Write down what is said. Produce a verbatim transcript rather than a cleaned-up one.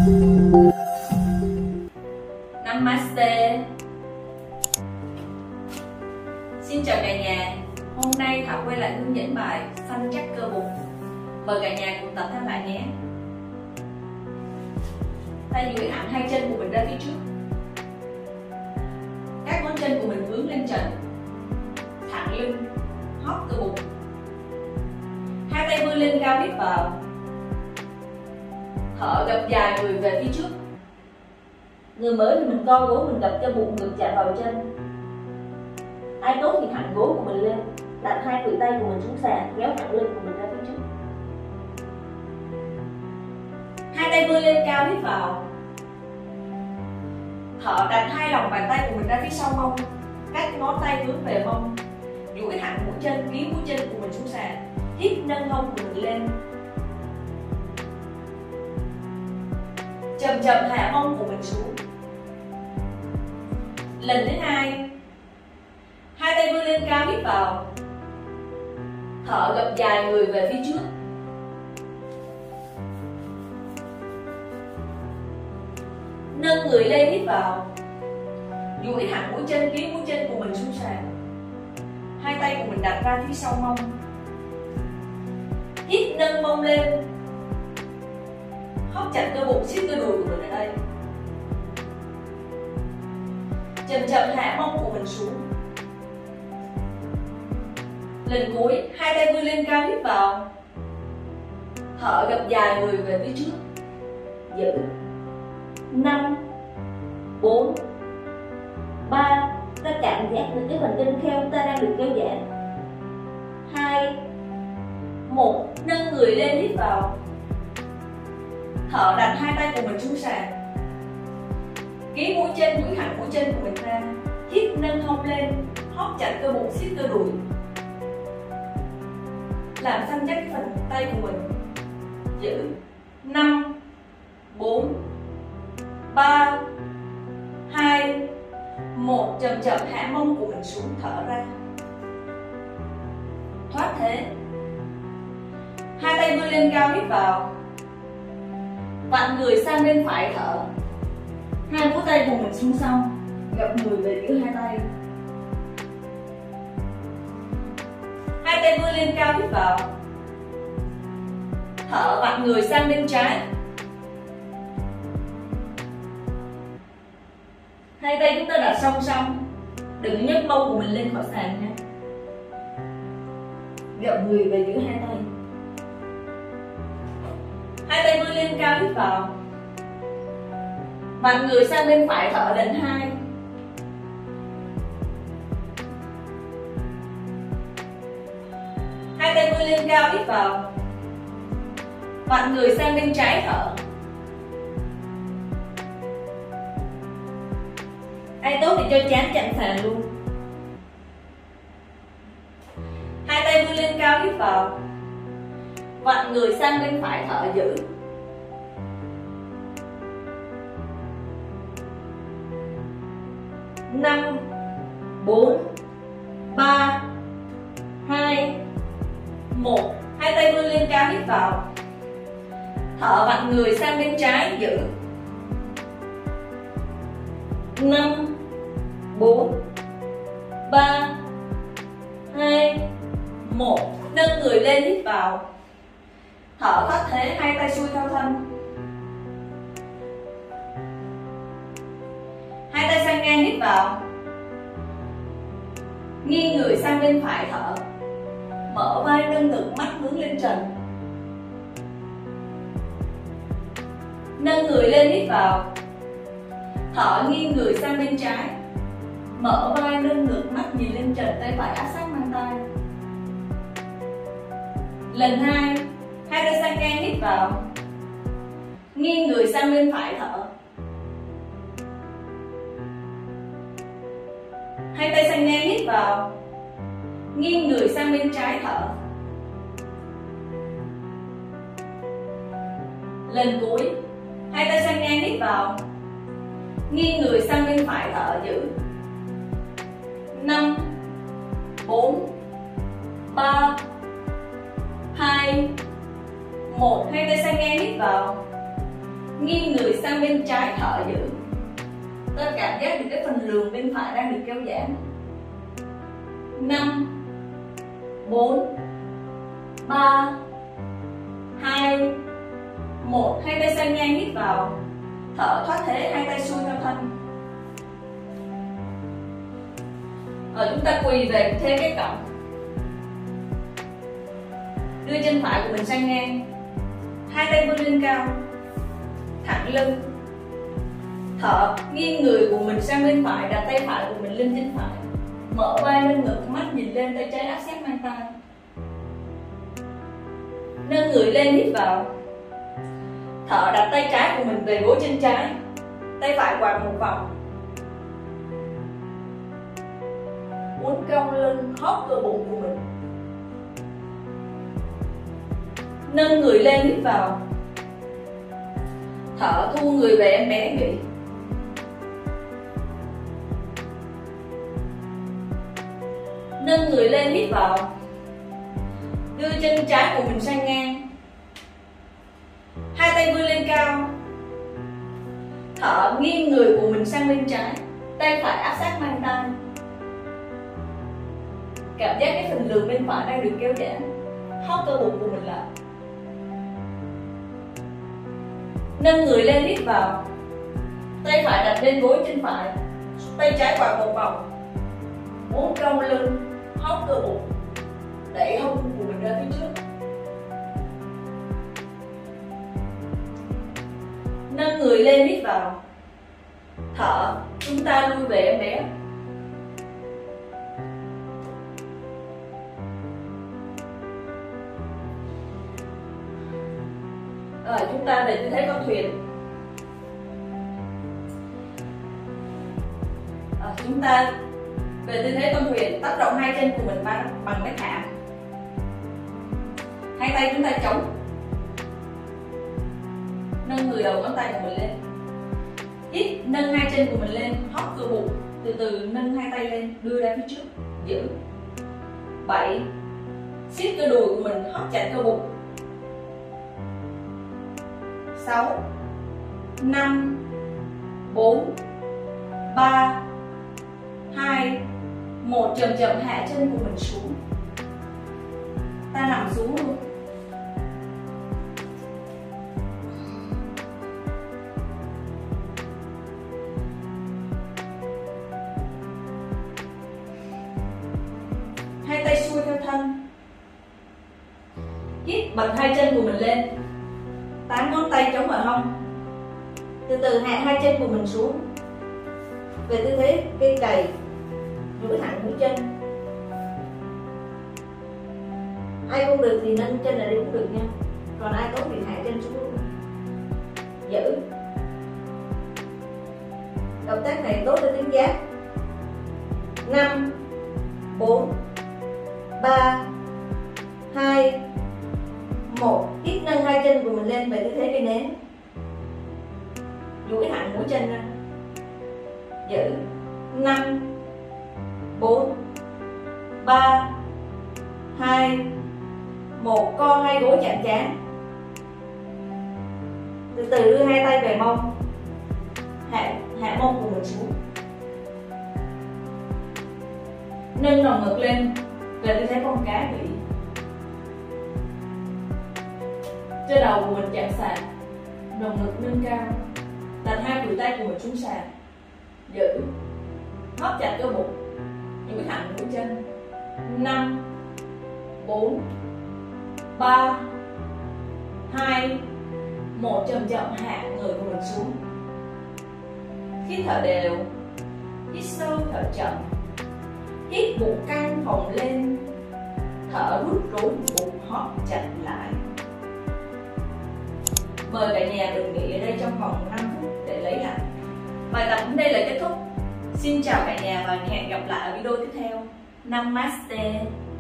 Namaste. Xin chào cả nhà. Hôm nay Thảo quay lại hướng dẫn bài săn chắc cơ bụng. Mời cả nhà cùng tập theo lại nhé. Tay duỗi thẳng hai chân của mình ra phía trước. Các ngón chân của mình hướng lên trần. Thẳng lưng, hóp cơ bụng. Hai tay vươn lên cao, hít vào. Thở gập dài người về phía trước. Người mới thì mình co gối, mình gập cho bụng ngực chạm vào chân. Ai tốt thì thẳng gối của mình lên, đặt hai khuỷu tay của mình xuống sàn, kéo thẳng lưng của mình ra phía trước. Hai tay vươn lên cao, hít vào. Thở đặt hai lòng bàn tay của mình ra phía sau mông, các ngón tay hướng về mông, duỗi thẳng mũi chân, ký mũi chân của mình xuống sàn, hít nâng hông của mình lên. Chậm chậm hạ mông của mình xuống. Lần thứ hai, hai tay vươn lên cao, hít vào. Thở gập dài người về phía trước. Nâng người lên, hít vào. Duỗi thẳng mũi chân, ký mũi chân của mình xuống sàn. Hai tay của mình đặt ra phía sau mông. Hít nâng mông lên. Hóp chặt cơ bụng, siết cơ đùi của mình ở đây. Chậm chậm hạ mông của mình xuống. Lần cuối, hai tay vươn lên cao, hít vào. Thở gập dài người về phía trước. Giữ. Năm, bốn, ba. Ta cảm giác được cái phần gân kheo ta đang được kéo giãn. Hai, một. Nâng người lên, hít vào. Thở đặt hai tay của mình xuống sàn. Ký mũi chân, duỗi thẳng mũi chân của mình ra. Hít nâng hông lên, hóp chặt cơ bụng, siết cơ đùi. Làm săn chắc phần tay của mình. Giữ. Năm, bốn, ba, hai, một. Chậm chậm hạ mông của mình xuống, thở ra. Thoát thế. Hai tay vươn lên cao, hít vào. Vặn người sang bên phải, thở. Hai ngón tay của mình xuống sau, gập người về giữa hai tay. Hai tay vươn lên cao, hít vào. Thở vặn người sang bên trái. Hai tay chúng ta đặt song song, đừng nhấc mông của mình lên khỏi sàn nha. Gập người về giữa hai tay. Hai tay vươn lên cao, hít vào. Vặn người sang bên phải, thở lần hai. Hai tay vươn lên cao, hít vào. Vặn người sang bên trái, thở. Ai tốt thì cho chán chạm sàn luôn. Hai tay vươn lên cao, hít vào. Vặn người sang bên phải, thở. Giữ. Năm, bốn, ba, hai, một. Hai tay vươn lên cao, hít vào. Thở vặn người sang bên trái. Giữ. Năm, bốn, ba, hai, một. Nâng người lên, hít vào. Thở thoát thế, hai tay xuôi theo thân. Hai tay sang ngang, hít vào. Nghiêng người sang bên phải, thở. Mở vai, nâng ngực, mắt hướng lên trần. Nâng người lên, hít vào. Thở nghiêng người sang bên trái. Mở vai, nâng ngực, mắt nhìn lên trần, tay phải áp sát mang tay. Lần hai, hai tay sang ngang, hít vào. Nghiêng người sang bên phải, thở. Hai tay sang ngang, hít vào. Nghiêng người sang bên trái, thở. Lần cuối, hai tay sang ngang, hít vào. Nghiêng người sang bên phải, thở. Giữ. Năm, bốn, ba, hai, một. Hai tay sang ngang, hít vào. nghiêng người sang bên trái thở giữ. Ta cảm giác được cái phần lườn bên phải đang được kéo giãn. Năm, bốn, ba, hai, một. Hai tay sang ngang hít vào, thở thoát thế, hai tay xuôi theo thân. Ở chúng ta quỳ về thế cái cổng, đưa chân phải của mình sang ngang, hai tay vươn lên cao, thẳng lưng, thở nghiêng người của mình sang bên phải, đặt tay phải của mình lên chân phải, mở vai lên ngực, mắt nhìn lên, tay trái áp sát mang tay. Nâng người lên hít vào, thở đặt tay trái của mình về gối chân trái, tay phải quạt một vòng, uốn cong lưng, hóp cơ bụng của mình. Nâng người lên hít vào, thở thu người về em bé nghỉ. Nâng người lên hít vào, đưa chân trái của mình sang ngang, hai tay vươn lên cao, thở nghiêng người của mình sang bên trái, tay phải áp sát mang tay. Cảm giác cái phần lườn bên phải đang được kéo giãn, hóp cơ bụng của mình lại. Nâng người lên hít vào, tay phải đặt lên gối chân phải, tay trái quạt một vòng, uốn cong lưng, hóp cơ bụng, đẩy hông của mình ra phía trước. Nâng người lên hít vào, thở, chúng ta lui về em bé. Rồi chúng ta về tư thế con thuyền. À, chúng ta về tư thế con thuyền, tác động hai chân của mình bằng, bằng cái thảm. Hai tay chúng ta chống, nâng người đầu ngón tay của mình lên, hít, nâng hai chân của mình lên, hóp cơ bụng, từ từ nâng hai tay lên, đưa ra phía trước, giữ. Bảy, siết cơ đùi của mình, hóp chặt cơ bụng. Sáu, năm, bốn, ba, hai, một. Chậm chậm hạ chân của mình xuống, ta nằm xuống luôn. Hai tay xuôi theo thân, hít, bật hai chân của mình lên, tám ngón tay chống ở hông, từ từ hạ hai chân của mình xuống về tư thế cây cày, duỗi thẳng mũi chân. Ai không được thì nâng chân này đi cũng được nha, còn ai tốt thì hạ chân xuống luôn. Giữ. Động tác này tốt cho tuyến giáp. Năm, bốn, ba, hai, một. Hít, nâng hai chân của mình lên về tư thế cây nến, duỗi thẳng mũi chân ra. Giữ. Năm, bốn, ba, hai, một. Co hai gối chạm trán, từ từ đưa hai tay về mông, hạ hạ mông của mình xuống, nâng lồng ngực lên về tư thế con cá vị. Trên đầu của mình chạm sàn, lồng ngực nâng cao, đặt hai khuỷu tay của mình xuống sàn. Giữ, hóp chặt cơ bụng, duỗi thẳng mũi chân. Năm, bốn, ba, hai, một. Chậm chậm hạ người của mình xuống. Hít thở đều, hít sâu thở chậm, hít bụng căng phồng lên, thở rút rốn bụng hóp chặt lại. Mời cả nhà đừng nghỉ ở đây trong vòng năm phút để lấy lại. Bài tập đến đây là kết thúc. Xin chào cả nhà và hẹn gặp lại ở video tiếp theo. Namaste.